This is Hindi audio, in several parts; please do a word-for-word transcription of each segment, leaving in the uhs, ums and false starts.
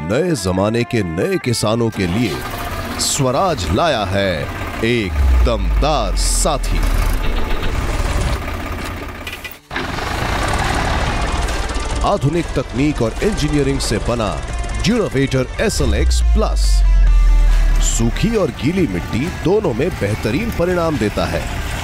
नए जमाने के नए किसानों के लिए स्वराज लाया है एक दमदार साथी। आधुनिक तकनीक और इंजीनियरिंग से बना Duravator S L X plus सूखी और गीली मिट्टी दोनों में बेहतरीन परिणाम देता है।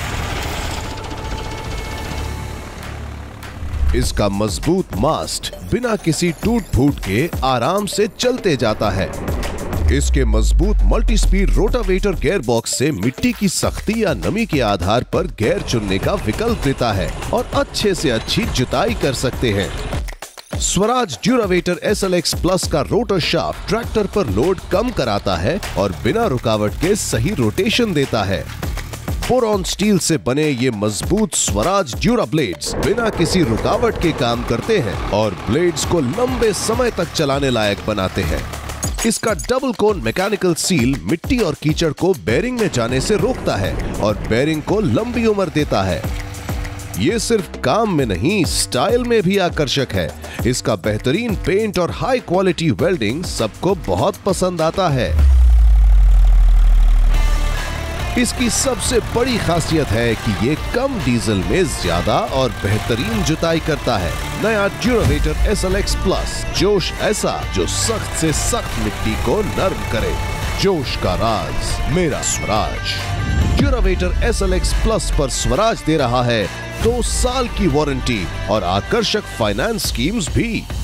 इसका मजबूत मास्ट बिना किसी टूट फूट के आराम से चलते जाता है। इसके मजबूत multi speed rotavator gear box से मिट्टी की सख्ती या नमी के आधार पर गियर चुनने का विकल्प देता है और अच्छे से अच्छी जुताई कर सकते हैं। Swaraj Duravator S L X plus का रोटर शाफ्ट ट्रैक्टर पर लोड कम कराता है और बिना रुकावट के सही रोटेशन देता है। बोरॉन स्टील से बने ये मजबूत स्वराज ड्यूरा ब्लेड्स बिना किसी रुकावट के काम करते हैं और ब्लेड्स को लंबे समय तक चलाने लायक बनाते हैं। इसका डबल कोन मैकेनिकल सील मिट्टी और कीचड़ को बेरिंग में जाने से रोकता है और बेरिंग को लंबी उम्र देता है। ये सिर्फ काम में नहीं, स्टाइल में भी आकर्षक है। इसका बेहतरीन पेंट और हाई क्वालिटी वेल्डिंग सबको बहुत पसंद आता है। इसकी सबसे बड़ी खासियत है कि ये कम डीजल में ज्यादा और बेहतरीन जुताई करता है। नया Duravator S L X plus, जोश ऐसा जो सख्त से सख्त मिट्टी को नर्म करे। जोश का राज मेरा Swaraj. Duravator S L X plus पर स्वराज दे रहा है दो साल की वारंटी और आकर्षक फाइनेंस स्कीम्स भी।